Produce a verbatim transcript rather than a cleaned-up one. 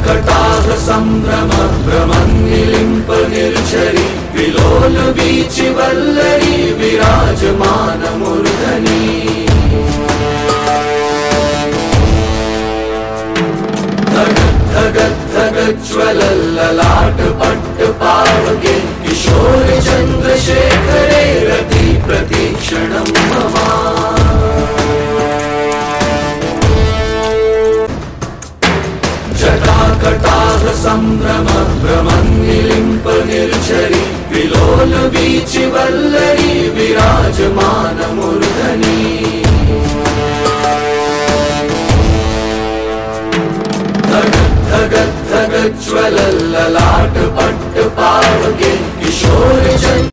जटाकटाह सम्भ्रम भ्रमन्निलिम्प निर्झरि विलोल वीचि वल्लरी विराजमान मूर्धनि धगज्ज्वलल्ललाट पट्टपावके किशोर चन्द्रशेखरे रति प्रतीक्षणं मम जटाकटाह सम्भ्रम भ्रमन्निलिम्प निर्झरि विलोल वीचि वल्लरी विराजमान